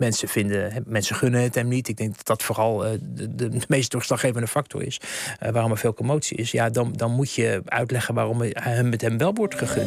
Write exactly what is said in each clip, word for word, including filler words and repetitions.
mensen vinden, mensen gunnen het hem niet. Ik denk dat dat vooral uh, de, de meest doorslaggevende factor is. Uh, waarom er veel commotie is. Ja, dan, dan moet je uitleggen waarom hem met hem wel wordt gegund.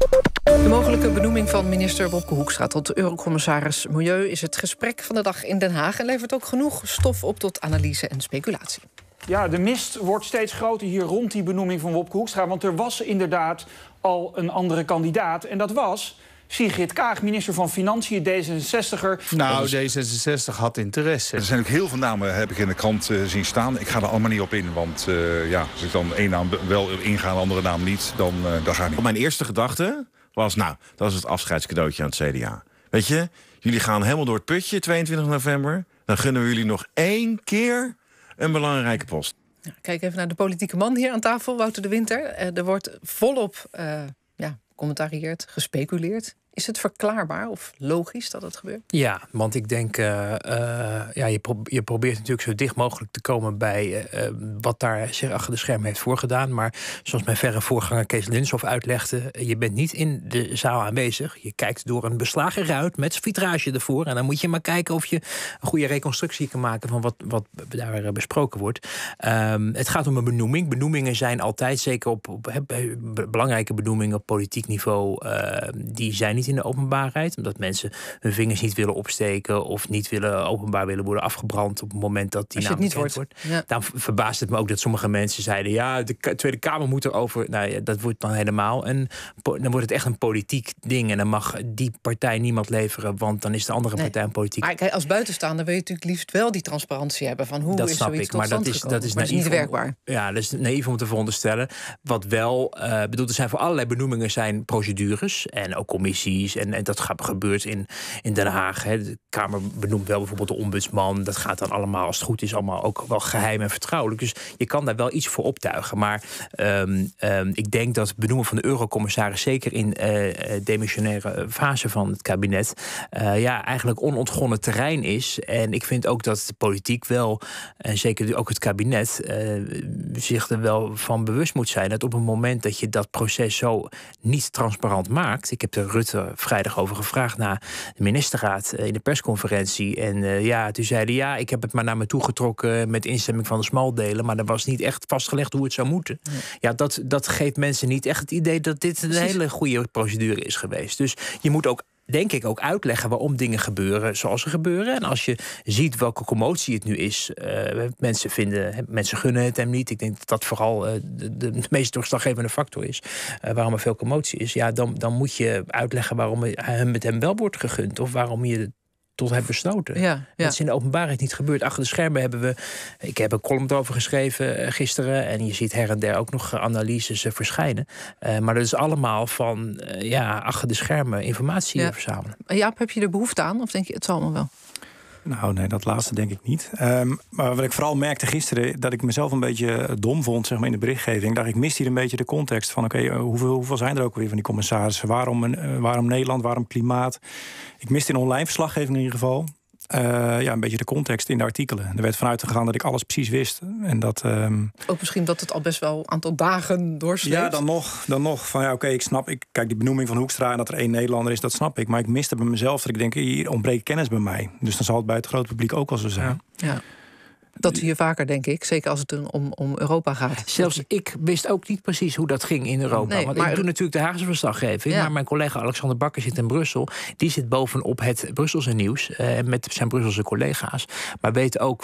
De mogelijke benoeming van minister Wopke Hoekstra tot Eurocommissaris Milieu is het gesprek van de dag in Den Haag en levert ook genoeg stof op tot analyse en speculatie. Ja, de mist wordt steeds groter hier rond die benoeming van Wopke Hoekstra. Want er was inderdaad al een andere kandidaat. En dat was Sigrid Kaag, minister van Financiën, D zesenzestiger. Nou, D zesenzestig had interesse. Er zijn ook heel veel namen, heb ik in de krant uh, zien staan. Ik ga er allemaal niet op in, want uh, ja, als ik dan één naam wel inga, een andere naam niet, dan, uh, dan ga ik niet. Mijn eerste gedachte was, nou, dat is het afscheidscadeautje aan het C D A. Weet je, jullie gaan helemaal door het putje, tweeëntwintig november. Dan gunnen we jullie nog één keer een belangrijke post. Ja, kijk even naar de politieke man hier aan tafel, Wouter de Winter. Uh, er wordt volop uh, ja, commentarieerd, gespeculeerd. Is het verklaarbaar of logisch dat het gebeurt? Ja, want ik denk, uh, uh, ja, je, pro- je probeert natuurlijk zo dicht mogelijk te komen bij uh, wat daar zich achter de schermen heeft voorgedaan. Maar zoals mijn verre voorganger Kees Linshoff uitlegde, je bent niet in de zaal aanwezig. Je kijkt door een beslagen ruit met vitrage ervoor. En dan moet je maar kijken of je een goede reconstructie kan maken van wat, wat daar besproken wordt. Um, het gaat om een benoeming. Benoemingen zijn altijd, zeker op, op he, belangrijke benoemingen op politiek niveau, uh, die zijn niet in de openbaarheid, omdat mensen hun vingers niet willen opsteken of niet willen openbaar willen worden afgebrand op het moment dat die naam bekend wordt. wordt. Ja. Dan verbaast het me ook dat sommige mensen zeiden, ja, de Tweede Kamer moet erover. Nou ja, dat wordt dan helemaal en dan wordt het echt een politiek ding en dan mag die partij niemand leveren, want dan is de andere partij nee. een politiek. Maar kijk, als buitenstaander wil je natuurlijk liefst wel die transparantie hebben van hoe dat is snap zoiets ik, tot maar stand dat is, gekomen. dat is, maar naïef is niet werkbaar. Om, ja, dat is naïef om te veronderstellen. Wat wel, uh, bedoel, er zijn voor allerlei benoemingen zijn procedures en ook commissies en, en dat gaat gebeurt in, in Den Haag. Hè. De Kamer benoemt wel bijvoorbeeld de ombudsman. Dat gaat dan allemaal, als het goed is, allemaal ook wel geheim en vertrouwelijk. Dus je kan daar wel iets voor optuigen. Maar um, um, ik denk dat het benoemen van de eurocommissaris, zeker in uh, demissionaire fase van het kabinet, uh, ja, eigenlijk onontgonnen terrein is. En ik vind ook dat de politiek wel, en zeker ook het kabinet, uh, zich er wel van bewust moet zijn dat op het moment dat je dat proces zo niet transparant maakt. Ik heb er Rutte vrijdag over gevraagd na de ministerraad in de persconferentie. En uh, ja, toen zeiden ja, ik heb het maar naar me toe getrokken met instemming van de smaldelen, maar er was niet echt vastgelegd hoe het zou moeten. Ja, ja dat, dat geeft mensen niet echt het idee dat dit een Precies. hele goede procedure is geweest. Dus je moet ook, denk ik, ook uitleggen waarom dingen gebeuren zoals ze gebeuren. En als je ziet welke commotie het nu is, uh, mensen vinden, mensen gunnen het hem niet. Ik denk dat dat vooral uh, de, de meest doorslaggevende factor is. Uh, waarom er veel commotie is. Ja, dan, dan moet je uitleggen waarom hem met hem wel wordt gegund. Of waarom je tot hebt besloten. Ja, ja. Dat is in de openbaarheid niet gebeurd. Achter de schermen hebben we, ik heb een column erover geschreven uh, gisteren. En je ziet her en der ook nog analyses uh, verschijnen. Uh, maar dat is allemaal van, uh, ja, achter de schermen informatie ja. verzamelen. Jaap, heb je er behoefte aan? Of denk je, het zal allemaal wel? Nou, nee, dat laatste denk ik niet. Um, maar wat ik vooral merkte gisteren, dat ik mezelf een beetje dom vond, zeg maar, in de berichtgeving. Dat ik mis hier een beetje de context van, oké, okay, uh, hoeveel, hoeveel zijn er ook weer van die commissarissen? Waarom, uh, waarom Nederland, waarom klimaat? Ik miste in online verslaggeving in ieder geval Uh, ja, een beetje de context in de artikelen. Er werd vanuit gegaan dat ik alles precies wist. En dat, um... ook misschien dat het al best wel een aantal dagen doorsleept. Ja, dan nog. Dan nog van ja, oké, okay, ik snap. Ik, kijk, die benoeming van Hoekstra en dat er één Nederlander is, dat snap ik. Maar ik miste bij mezelf dat ik denk, hier ontbreekt kennis bij mij. Dus dan zal het bij het grote publiek ook wel zo zijn. Ja. ja. Dat zie je vaker, denk ik. Zeker als het om, om Europa gaat. Zelfs ik wist ook niet precies hoe dat ging in Europa. Nee, want maar, ik doe natuurlijk de Haagse verslaggeving. Ja. Maar mijn collega Alexander Bakker zit in Brussel. Die zit bovenop het Brusselse nieuws. Uh, met zijn Brusselse collega's. Maar weet ook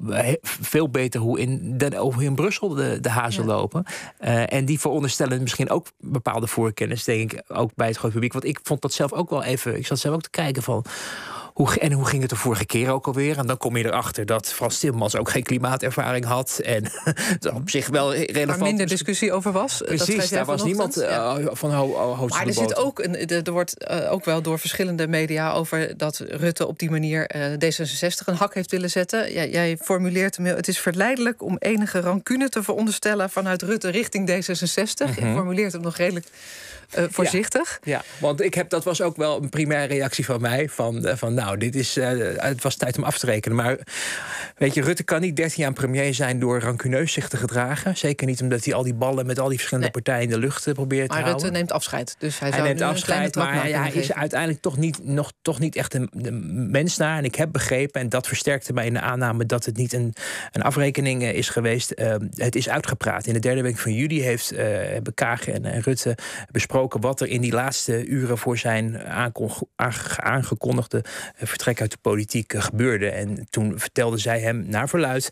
veel beter hoe in, de, hoe in Brussel de, de hazen ja. lopen. Uh, en die veronderstellen misschien ook bepaalde voorkennis. Denk ik ook bij het grote publiek. Want ik vond dat zelf ook wel even. Ik zat zelf ook te kijken van. Hoe, en hoe ging het de vorige keer ook alweer? En dan kom je erachter dat Frans Timmermans ook geen klimaatervaring had. En dat op zich wel relevant. Waar minder discussie over was. Precies, dat daar was niemand uh, ja. van ho ho hoogste Maar er zit ook een, er wordt uh, ook wel door verschillende media over dat Rutte op die manier uh, D zesenzestig een hak heeft willen zetten. Ja, jij formuleert hem, het is verleidelijk om enige rancune te veronderstellen vanuit Rutte richting D zesenzestig. Mm-hmm. Je formuleert hem nog redelijk uh, voorzichtig. Ja, ja, want ik heb, dat was ook wel een primaire reactie van mij. Van, uh, van nou, dit is, uh, het was tijd om af te rekenen. Maar weet je, Rutte kan niet dertien jaar premier zijn door rancuneus zich te gedragen. Zeker niet omdat hij al die ballen met al die verschillende nee. partijen in de lucht probeert maar te houden. Maar Rutte neemt afscheid. Dus hij, hij zou neemt nu afscheid, een kleine maar ja, hij is uiteindelijk toch niet, nog, toch niet echt een, een mens naar. En ik heb begrepen, en dat versterkte mij in de aanname dat het niet een, een afrekening uh, is geweest. Uh, het is uitgepraat. In de derde week van juli heeft uh, hebben Kaag en, en Rutte besproken wat er in die laatste uren voor zijn aankon, aangekondigde vertrek uit de politiek uh, gebeurde. En toen vertelde zij hem naar verluid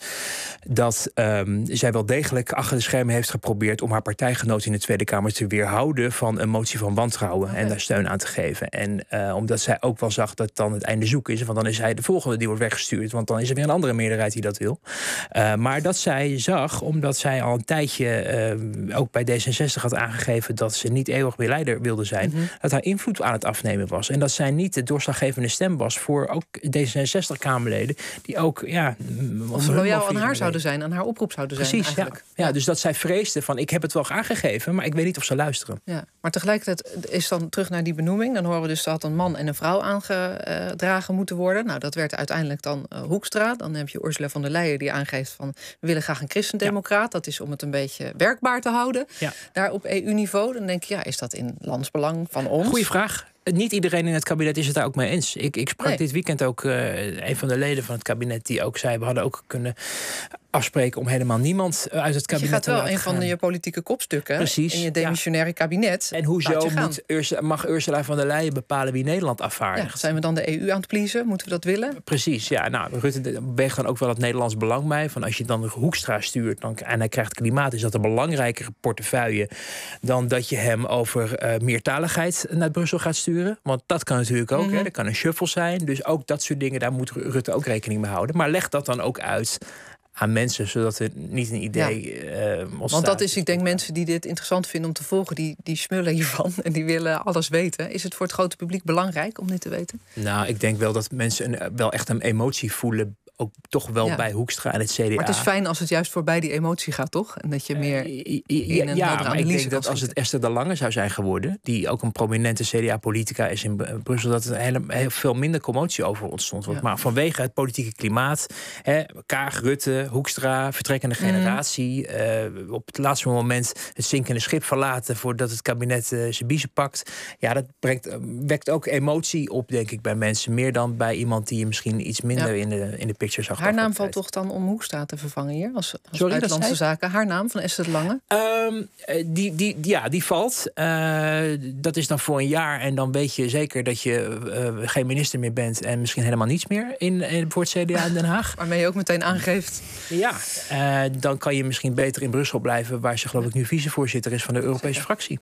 dat um, zij wel degelijk achter de schermen heeft geprobeerd om haar partijgenoot in de Tweede Kamer te weerhouden van een motie van wantrouwen okay. en daar steun aan te geven. En uh, omdat zij ook wel zag dat dan het einde zoek is, want dan is hij de volgende die wordt weggestuurd, want dan is er weer een andere meerderheid die dat wil. Uh, maar dat zij zag, omdat zij al een tijdje uh, ook bij D zesenzestig had aangegeven dat ze niet eeuwig meer leider wilde zijn, mm-hmm. dat haar invloed aan het afnemen was. En dat zij niet de doorslaggevende stem was voor ook D zesenzestig-Kamerleden die ook, ja, of ze loyaal aan haar zouden zijn, aan haar oproep zouden zijn. Precies, eigenlijk. Ja. Ja, dus dat zij vreesde van, ik heb het wel aangegeven, maar ik weet niet of ze luisteren. Ja, maar tegelijkertijd is dan terug naar die benoeming. Dan horen we dus dat een man en een vrouw aangedragen moeten worden. Nou, dat werd uiteindelijk dan uh, Hoekstra. Dan heb je Ursula von der Leyen die aangeeft van, we willen graag een christendemocraat. Ja. Dat is om het een beetje werkbaar te houden. Ja. Daar op E U-niveau. Dan denk je, ja, is dat in landsbelang van ons? Goeie vraag. Niet iedereen in het kabinet is het daar ook mee eens. Ik, ik sprak nee. dit weekend ook uh, een van de leden van het kabinet die ook zei, we hadden ook kunnen afspreken om helemaal niemand uit het kabinet je gaat te wel laten een gaan. van je politieke kopstukken Precies, in je demissionaire ja. kabinet. En hoezo moet Ursula, mag Ursula von der Leyen bepalen wie Nederland afvaardigt? Ja, zijn we dan de E U aan het pleasen? Moeten we dat willen? Precies, ja. Nou, Rutte weegt dan ook wel het Nederlands belang bij. Van als je dan Hoekstra stuurt dan, en hij krijgt klimaat, is dat een belangrijkere portefeuille dan dat je hem over uh, meertaligheid naar Brussel gaat sturen. Want dat kan natuurlijk ook. Mm-hmm. Hè. Dat kan een shuffle zijn. Dus ook dat soort dingen, daar moet Rutte ook rekening mee houden. Maar leg dat dan ook uit aan mensen, zodat er niet een idee ja. uh, Want dat is, ik denk, mensen die dit interessant vinden om te volgen, die, die smullen hiervan en die willen alles weten. Is het voor het grote publiek belangrijk om dit te weten? Nou, ik denk wel dat mensen een, wel echt een emotie voelen, ook toch wel ja. bij Hoekstra en het C D A. Maar het is fijn als het juist voorbij die emotie gaat, toch? En dat je meer uh, in ja, een ja, maar ik denk dat schieten. Als het Esther de Lange zou zijn geworden, die ook een prominente C D A-politica is in Brussel, dat er heel, heel veel minder commotie over ontstond. Ja. Maar vanwege het politieke klimaat, hè, Kaag, Rutte, Hoekstra, vertrekkende generatie, mm. uh, op het laatste moment het zinkende schip verlaten voordat het kabinet uh, zijn biezen pakt. Ja, dat brengt, uh, wekt ook emotie op, denk ik, bij mensen. Meer dan bij iemand die je misschien iets minder ja. in de, in de picture zag. Haar naam valt toch dan om Hoekstra te vervangen hier? Als, als Sorry, buitenlandse zaken. Haar naam van Esther de Lange? Um, die, die, ja, die valt. Uh, dat is dan voor een jaar. En dan weet je zeker dat je uh, geen minister meer bent en misschien helemaal niets meer in, in, voor het C D A in Den Haag. Waarmee je ook meteen aangeeft. Ja, uh, dan kan je misschien beter in Brussel blijven, waar ze geloof ik nu vicevoorzitter is van de Europese zeker. fractie.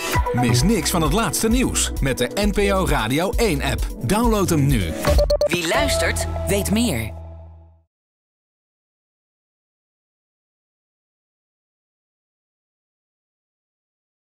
Mis niks van het laatste nieuws met de N P O Radio één app. Download hem nu. Wie luistert, weet meer.